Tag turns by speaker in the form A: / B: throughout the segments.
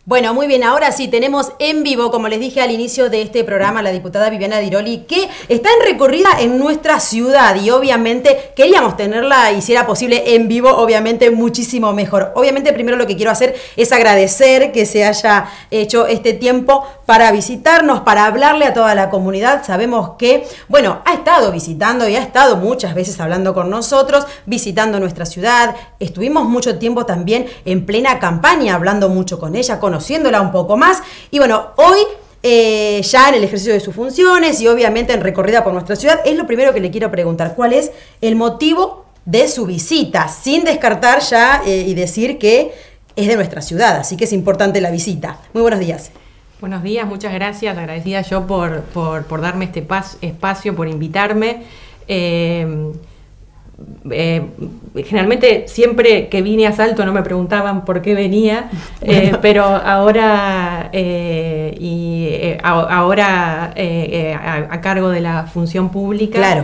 A: Bueno, muy bien, ahora sí, tenemos en vivo, como les dije al inicio de este programa, la diputada Viviana Diroli, que está en recorrida en nuestra ciudad y obviamente queríamos tenerla, y si era posible en vivo, obviamente muchísimo mejor. Obviamente primero lo que quiero hacer es agradecer que se haya hecho este tiempo para visitarnos, para hablarle a toda la comunidad. Sabemos que, bueno, ha estado visitando y ha estado muchas veces hablando con nosotros, visitando nuestra ciudad. Estuvimos mucho tiempo también en plena campaña, hablando mucho con ella, conociéndola un poco más. Y bueno, hoy ya en el ejercicio de sus funciones y obviamente en recorrida por nuestra ciudad, es lo primero que le quiero preguntar. ¿Cuál es el motivo de su visita? Sin descartar ya y decir que es de nuestra ciudad, así que es importante la visita. Muy buenos días.
B: Buenos días, muchas gracias. Agradecida yo por darme este espacio, por invitarme. Generalmente siempre que vine a Salto no me preguntaban por qué venía, pero ahora a cargo de la función pública,
A: claro.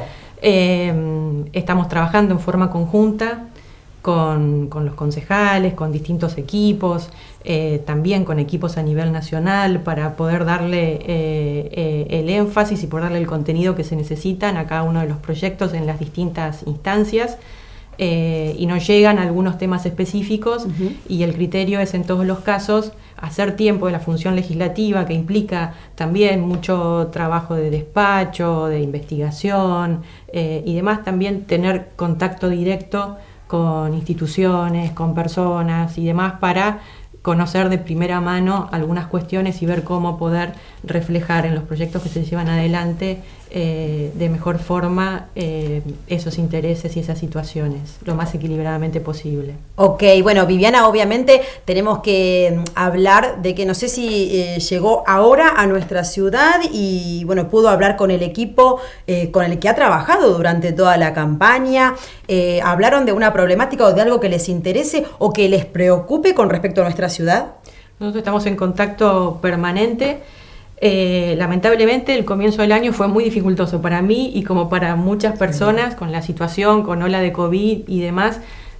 B: Estamos trabajando en forma conjunta con los concejales, con distintos equipos, también con equipos a nivel nacional para poder darle el énfasis y poder darle el contenido que se necesitan a cada uno de los proyectos en las distintas instancias. Y nos llegan algunos temas específicos y el criterio es en todos los casos hacer tiempo de la función legislativa, que implica también mucho trabajo de despacho, de investigación y demás, también tener contacto directo con instituciones, con personas y demás para conocer de primera mano algunas cuestiones y ver cómo poder reflejar en los proyectos que se llevan adelante de mejor forma esos intereses y esas situaciones, lo más equilibradamente posible.
A: Ok, bueno, Viviana, obviamente tenemos que hablar de que no sé si llegó ahora a nuestra ciudad y bueno, pudo hablar con el equipo con el que ha trabajado durante toda la campaña. ¿Hablaron de una problemática o de algo que les interese o que les preocupe con respecto a nuestra ciudad?
B: Nosotros estamos en contacto permanente. Lamentablemente el comienzo del año fue muy dificultoso para mí y como para muchas personas con la situación, con ola de COVID y demás.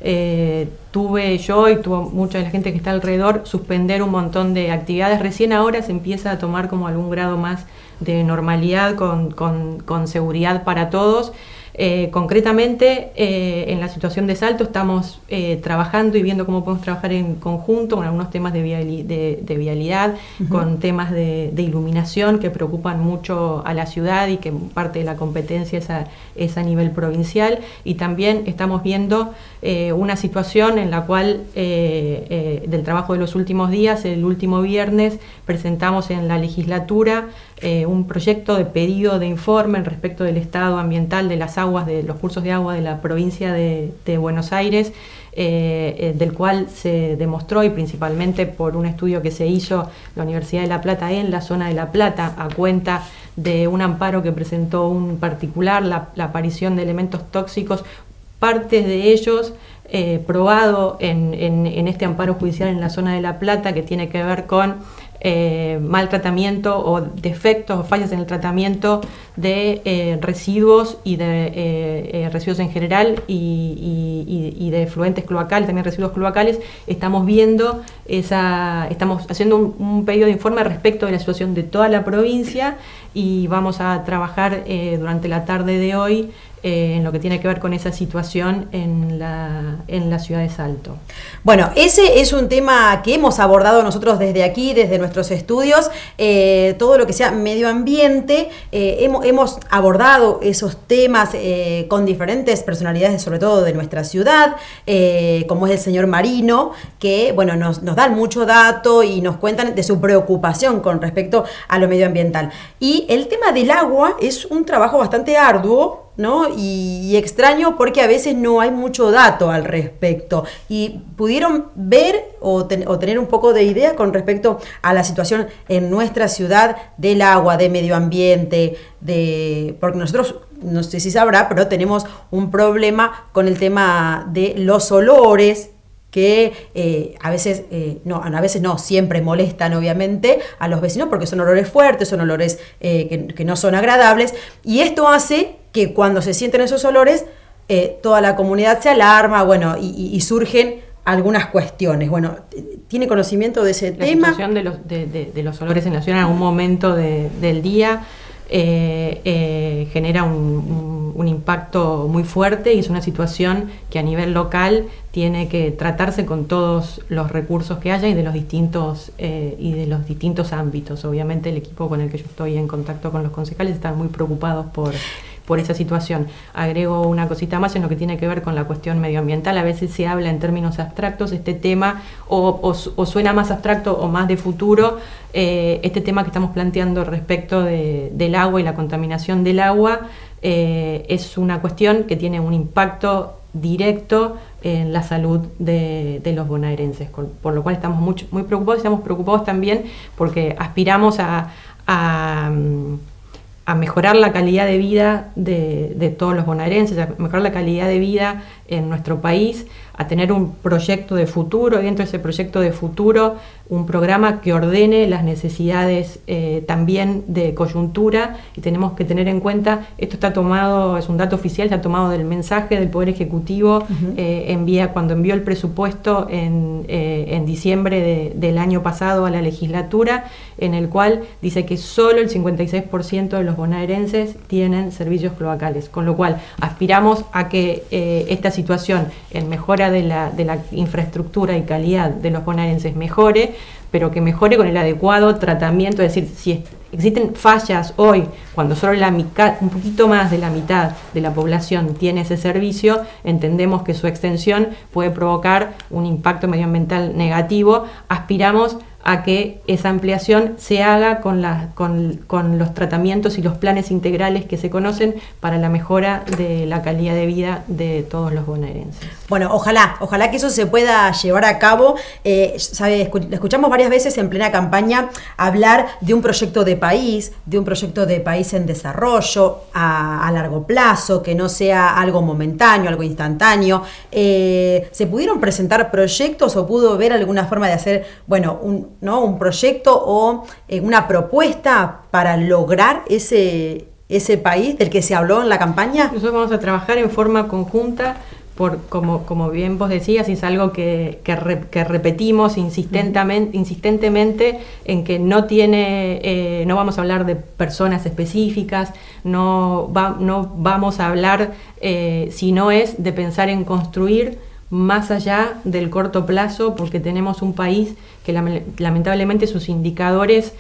B: Tuve yo y tuvo mucha de la gente que está alrededor suspender un montón de actividades. Recién ahora se empieza a tomar como algún grado más de normalidad con seguridad para todos. Concretamente en la situación de Salto estamos trabajando y viendo cómo podemos trabajar en conjunto con algunos temas de vialidad, con temas de iluminación que preocupan mucho a la ciudad y que parte de la competencia es a nivel provincial, y también estamos viendo una situación en la cual del trabajo de los últimos días, el último viernes presentamos en la legislatura un proyecto de pedido de informe respecto del estado ambiental de las aguas, de los cursos de agua de la provincia de Buenos Aires, del cual se demostró, y principalmente por un estudio que se hizo la Universidad de La Plata en la zona de La Plata, a cuenta de un amparo que presentó un particular, la aparición de elementos tóxicos, partes de ellos probado en este amparo judicial en la zona de La Plata, que tiene que ver con mal tratamiento o defectos o fallas en el tratamiento de residuos y de residuos en general y de efluentes cloacales, también residuos cloacales. Estamos haciendo un pedido de informe respecto de la situación de toda la provincia y vamos a trabajar durante la tarde de hoy en lo que tiene que ver con esa situación en la ciudad de Salto.
A: Bueno, ese es un tema que hemos abordado nosotros desde aquí, desde nuestros estudios, todo lo que sea medio ambiente. Hemos abordado esos temas con diferentes personalidades, sobre todo de nuestra ciudad, como es el señor Marino, que bueno, nos dan mucho dato y nos cuentan de su preocupación con respecto a lo medioambiental. Y el tema del agua es un trabajo bastante arduo, ¿no? Y extraño porque a veces no hay mucho dato al respecto. ¿Y pudieron ver o tener un poco de idea con respecto a la situación en nuestra ciudad del agua, de medio ambiente, porque nosotros, no sé si sabrá, pero tenemos un problema con el tema de los olores que a veces no, siempre molestan obviamente a los vecinos porque son olores fuertes, son olores que no son agradables, y esto hace que cuando se sienten esos olores toda la comunidad se alarma, bueno, y surgen algunas cuestiones. Bueno, ¿tiene conocimiento de ese tema?
B: La situación de los olores en la ciudad en algún momento del día genera un impacto muy fuerte, y es una situación que a nivel local tiene que tratarse con todos los recursos que haya y de los distintos ámbitos. Obviamente el equipo con el que yo estoy en contacto con los concejales están muy preocupados por esa situación. Agrego una cosita más en lo que tiene que ver con la cuestión medioambiental. A veces se habla en términos abstractos este tema, o suena más abstracto o más de futuro, este tema que estamos planteando respecto del agua y la contaminación del agua. Es una cuestión que tiene un impacto directo en la salud de los bonaerenses, por lo cual estamos muy preocupados. Estamos preocupados también porque aspiramos a mejorar la calidad de vida de todos los bonaerenses, a mejorar la calidad de vida en nuestro país, a tener un proyecto de futuro, y dentro de ese proyecto de futuro un programa que ordene las necesidades también de coyuntura, y tenemos que tener en cuenta, esto está tomado, es un dato oficial, está tomado del mensaje del Poder Ejecutivo, cuando envió el presupuesto en diciembre del año pasado a la legislatura, en el cual dice que solo el 56% de los bonaerenses tienen servicios cloacales, con lo cual aspiramos a que esta situación en mejora de la infraestructura y calidad de los bonaerenses mejore, pero que mejore con el adecuado tratamiento. Es decir, si existen fallas hoy, cuando solo un poquito más de la mitad de la población tiene ese servicio, entendemos que su extensión puede provocar un impacto medioambiental negativo. Aspiramos a que esa ampliación se haga con los tratamientos y los planes integrales que se conocen para la mejora de la calidad de vida de todos los bonaerenses.
A: Bueno, ojalá que eso se pueda llevar a cabo. Escuchamos varias veces en plena campaña hablar de un proyecto de país en desarrollo a largo plazo, que no sea algo momentáneo, algo instantáneo. ¿Se pudieron presentar proyectos o pudo ver alguna forma de hacer, un proyecto o una propuesta para lograr ese país del que se habló en la campaña?
B: Nosotros vamos a trabajar en forma conjunta, como bien vos decías, y es algo que repetimos insistentemente, en que no vamos a hablar de personas específicas, no vamos a hablar, sino es de pensar en construir más allá del corto plazo, porque tenemos un país que lamentablemente sus indicadores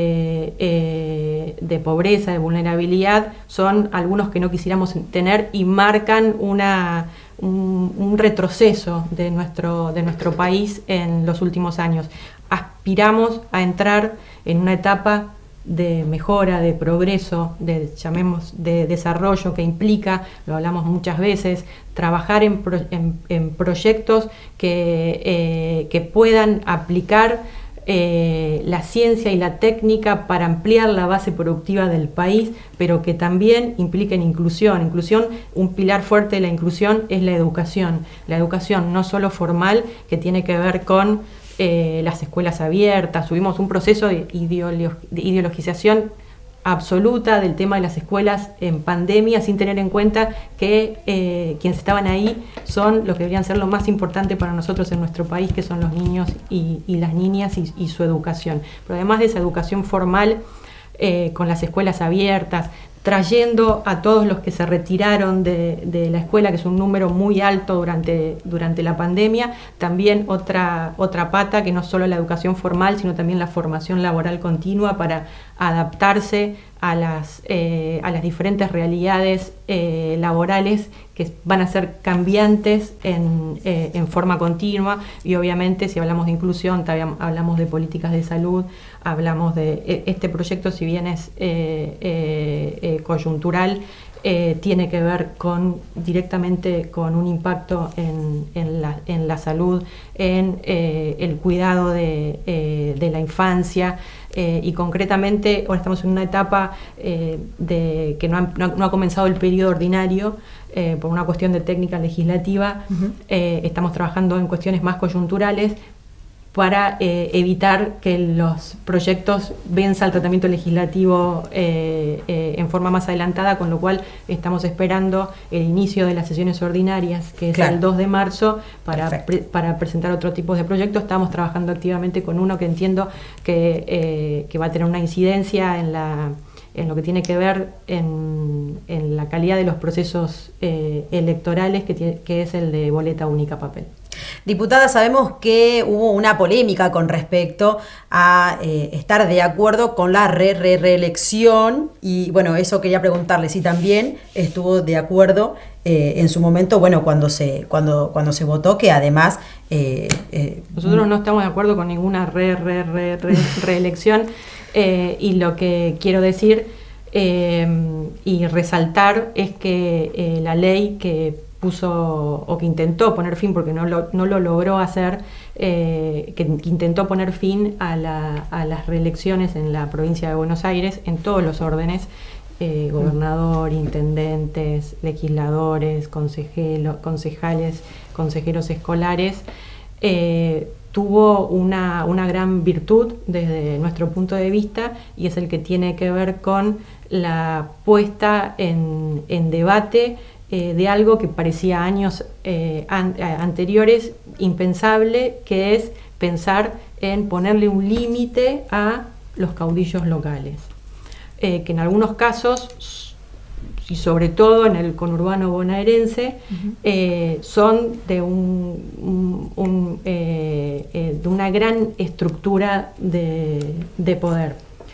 B: de pobreza, de vulnerabilidad, son algunos que no quisiéramos tener y marcan un retroceso de nuestro país en los últimos años. Aspiramos a entrar en una etapa de mejora, de progreso, de desarrollo, que implica, lo hablamos muchas veces, trabajar en proyectos que puedan aplicar la ciencia y la técnica para ampliar la base productiva del país, pero que también impliquen inclusión. Un pilar fuerte de la inclusión es la educación no solo formal, que tiene que ver con las escuelas abiertas. Tuvimos un proceso de ideologización absoluta del tema de las escuelas en pandemia, sin tener en cuenta que quienes estaban ahí son los que deberían ser lo más importante para nosotros en nuestro país, que son los niños y las niñas y su educación. Pero además de esa educación formal, con las escuelas abiertas, trayendo a todos los que se retiraron de la escuela, que es un número muy alto durante la pandemia, también otra pata, que no solo la educación formal, sino también la formación laboral continua para adaptarse a las diferentes realidades laborales que van a ser cambiantes en forma continua. Y obviamente, si hablamos de inclusión, hablamos de políticas de salud, hablamos de este proyecto, si bien es coyuntural, tiene que ver directamente con un impacto en la salud, en el cuidado de la infancia, y concretamente ahora estamos en una etapa que no ha comenzado el periodo ordinario por una cuestión de técnica legislativa. Estamos trabajando en cuestiones más coyunturales, para evitar que los proyectos venza el tratamiento legislativo en forma más adelantada, con lo cual estamos esperando el inicio de las sesiones ordinarias, que es el 2 de marzo, para presentar otro tipo de proyectos. Estamos trabajando activamente con uno que entiendo que va a tener una incidencia en lo que tiene que ver en la calidad de los procesos electorales, que es el de boleta única papel.
A: Diputada, sabemos que hubo una polémica con respecto a estar de acuerdo con la reelección y bueno, eso quería preguntarle si también estuvo de acuerdo en su momento, bueno, cuando se votó, que además...
B: Nosotros no estamos de acuerdo con ninguna reelección y lo que quiero decir y resaltar es que la ley que puso o que intentó poner fin, porque no lo logró hacer, que intentó poner fin a las reelecciones en la provincia de Buenos Aires en todos los órdenes, gobernador, intendentes, legisladores, concejales, consejeros escolares, tuvo una gran virtud desde nuestro punto de vista, y es el que tiene que ver con la puesta en debate de algo que parecía años anteriores impensable, que es pensar en ponerle un límite a los caudillos locales, que en algunos casos, y sobre todo en el conurbano bonaerense, son de una gran estructura de poder.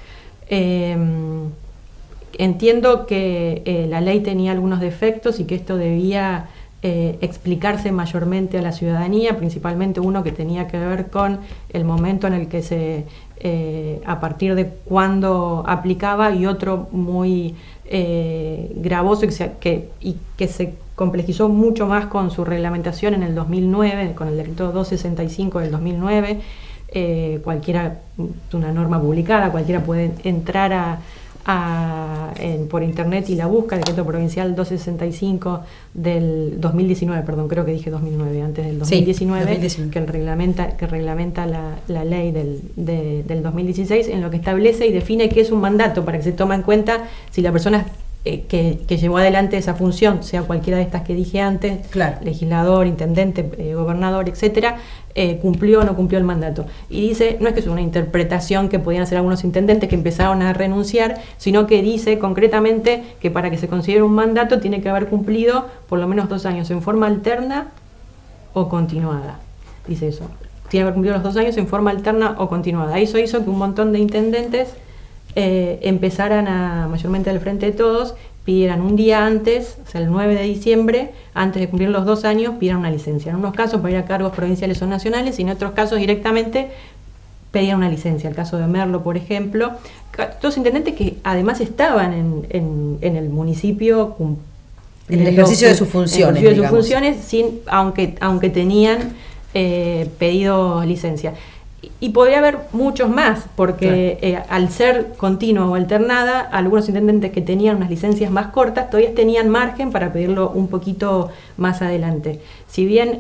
B: Entiendo que la ley tenía algunos defectos y que esto debía explicarse mayormente a la ciudadanía, principalmente uno que tenía que ver con el momento en el que a partir de cuándo aplicaba, y otro muy gravoso y que se complejizó mucho más con su reglamentación en el 2009, con el decreto 265 del 2009. Cualquiera, una norma publicada, cualquiera puede entrar por internet y la busca, decreto provincial 265 del 2019, perdón, creo que dije 2009, antes del 2019, sí, 2019. que reglamenta la ley del 2016, en lo que establece y define qué es un mandato, para que se tome en cuenta si la persona que llevó adelante esa función, sea cualquiera de estas que dije antes, claro, legislador, intendente, gobernador, etcétera, cumplió o no cumplió el mandato. Y dice, no es que es una interpretación que podían hacer algunos intendentes que empezaron a renunciar, sino que dice concretamente que para que se considere un mandato tiene que haber cumplido por lo menos 2 años en forma alterna o continuada. Dice eso, tiene que haber cumplido los 2 años en forma alterna o continuada. Eso hizo que un montón de intendentes empezaran mayormente del Frente de Todos, pidieran un día antes, o sea el 9 de diciembre, antes de cumplir los 2 años, pidieran una licencia. En unos casos para ir a cargos provinciales o nacionales, y en otros casos directamente pedían una licencia. El caso de Merlo, por ejemplo, todos intendentes que además estaban en el municipio
A: en el ejercicio de sus funciones,
B: aunque tenían pedido licencia. Y podría haber muchos más, porque claro, al ser continua o alternada, algunos intendentes que tenían unas licencias más cortas todavía tenían margen para pedirlo un poquito más adelante. Si bien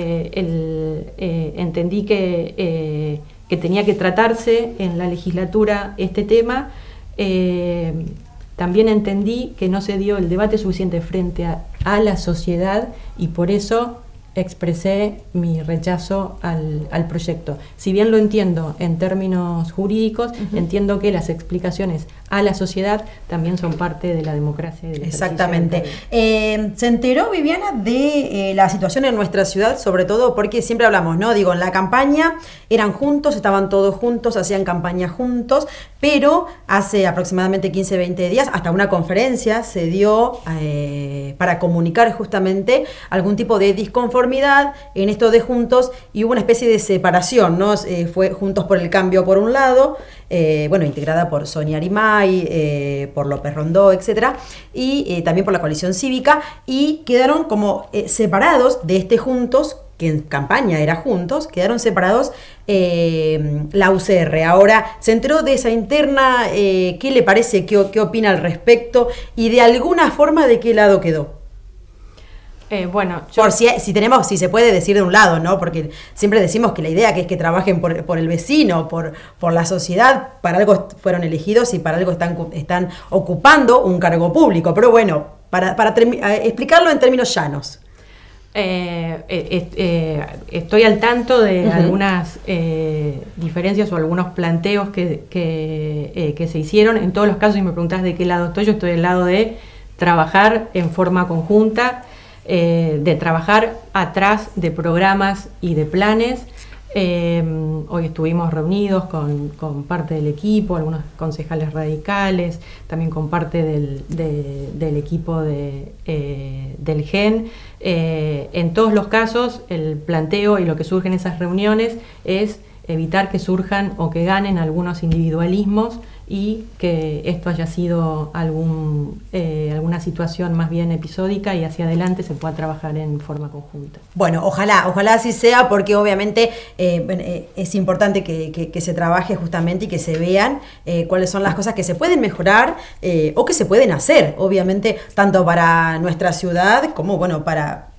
B: entendí que tenía que tratarse en la legislatura este tema, también entendí que no se dio el debate suficiente frente a la sociedad, y por eso expresé mi rechazo al proyecto. Si bien lo entiendo en términos jurídicos, entiendo que las explicaciones a la sociedad también son parte de la democracia.
A: Exactamente. Se enteró, Viviana, de la situación en nuestra ciudad, sobre todo porque siempre hablamos, ¿no? Digo, en la campaña eran juntos, estaban todos juntos, hacían campaña juntos, pero hace aproximadamente 15, 20 días, hasta una conferencia se dio para comunicar justamente algún tipo de disconformidad en esto de juntos, y hubo una especie de separación, ¿no? Fue Juntos por el Cambio por un lado, integrada por Sonia Arimay, por López Rondó, etcétera, y también por la coalición cívica, y quedaron como separados de este Juntos, que en campaña era Juntos, quedaron separados la UCR. Ahora, ¿se enteró de esa interna? ¿Qué le parece? ¿Qué opina al respecto? Y de alguna forma, ¿de qué lado quedó?
B: Bueno,
A: por si se puede decir de un lado, ¿no? Porque siempre decimos que la idea que es que trabajen por el vecino, por la sociedad, para algo fueron elegidos y para algo están ocupando un cargo público. Pero bueno, para explicarlo en términos llanos.
B: Estoy al tanto de algunas diferencias o algunos planteos que se hicieron. En todos los casos, si me preguntás de qué lado estoy, yo estoy del lado de trabajar en forma conjunta, de trabajar atrás de programas y de planes. Hoy estuvimos reunidos con parte del equipo, algunos concejales radicales, también con parte del equipo del GEN. En todos los casos, el planteo y lo que surge en esas reuniones es evitar que surjan o que ganen algunos individualismos y que esto haya sido alguna situación más bien episódica y hacia adelante se pueda trabajar en forma conjunta.
A: Bueno, ojalá así sea, porque obviamente es importante que se trabaje justamente y que se vean cuáles son las cosas que se pueden mejorar o que se pueden hacer, obviamente, tanto para nuestra ciudad como, bueno, para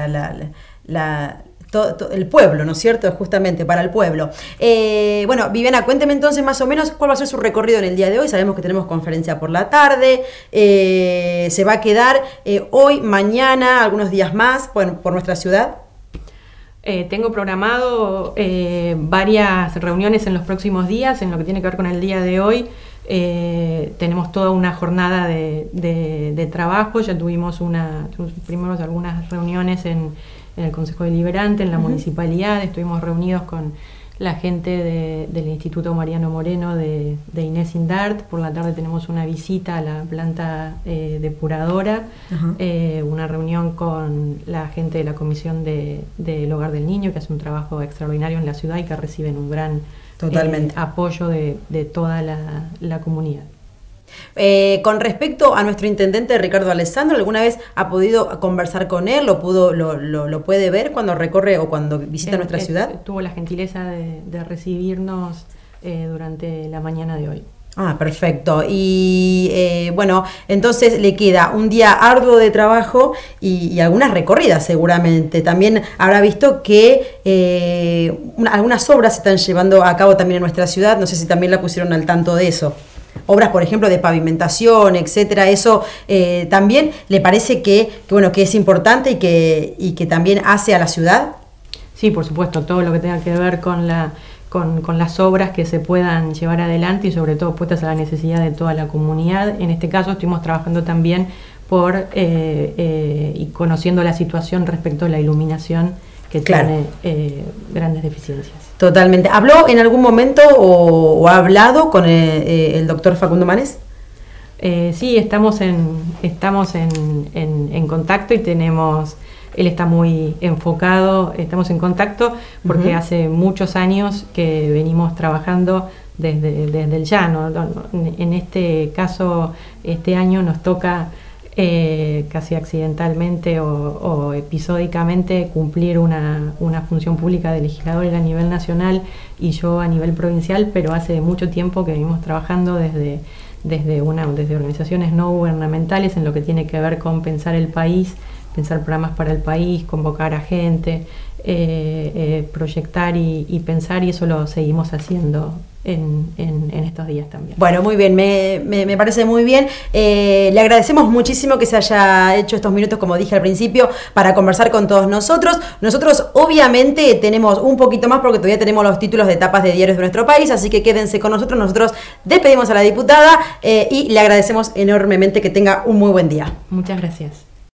A: el pueblo, ¿no es cierto? Justamente para el pueblo. Bueno, Viviana, cuénteme entonces más o menos cuál va a ser su recorrido en el día de hoy. Sabemos que tenemos conferencia por la tarde, se va a quedar hoy, mañana, algunos días más por nuestra ciudad.
B: Tengo programado varias reuniones en los próximos días, en lo que tiene que ver con el día de hoy. Tenemos toda una jornada de trabajo, ya tuvimos primero algunas reuniones en el Consejo Deliberante, en la municipalidad, estuvimos reunidos con la gente del Instituto Mariano Moreno de Inés Indart. Por la tarde tenemos una visita a la planta depuradora, una reunión con la gente de la Comisión del Hogar del Niño, que hace un trabajo extraordinario en la ciudad y que reciben un gran apoyo de toda la comunidad.
A: Con respecto a nuestro intendente Ricardo Alessandro, ¿alguna vez ha podido conversar con él? ¿Lo puede ver cuando recorre o cuando visita nuestra ciudad?
B: Tuvo la gentileza de recibirnos durante la mañana de hoy.
A: Ah, perfecto. Y bueno, entonces le queda un día arduo de trabajo y algunas recorridas seguramente. También habrá visto que algunas obras se están llevando a cabo también en nuestra ciudad. No sé si también la pusieron al tanto de eso. Obras, por ejemplo, de pavimentación, etcétera. Eso también le parece que es importante y que también hace a la ciudad.
B: Sí, por supuesto, todo lo que tenga que ver con las obras que se puedan llevar adelante y sobre todo puestas a la necesidad de toda la comunidad. En este caso estuvimos trabajando también y conociendo la situación respecto a la iluminación que tiene grandes deficiencias. Totalmente.
A: ¿Habló en algún momento o ha hablado con el doctor Facundo Manes?
B: Sí, estamos en contacto y él está muy enfocado, estamos en contacto porque hace muchos años que venimos trabajando desde el llano. En este caso, este año nos toca casi accidentalmente o episódicamente cumplir una función pública de legislador a nivel nacional y yo a nivel provincial, pero hace mucho tiempo que venimos trabajando desde organizaciones no gubernamentales en lo que tiene que ver con pensar el país, pensar programas para el país, convocar a gente, proyectar y pensar, y eso lo seguimos haciendo en estos días también.
A: Bueno, muy bien, me parece muy bien. Le agradecemos muchísimo que se haya hecho estos minutos, como dije al principio, para conversar con todos nosotros. Nosotros obviamente tenemos un poquito más porque todavía tenemos los títulos de tapas de diarios de nuestro país, así que quédense con nosotros. Nosotros despedimos a la diputada y le agradecemos enormemente. Que tenga un muy buen día.
B: Muchas gracias.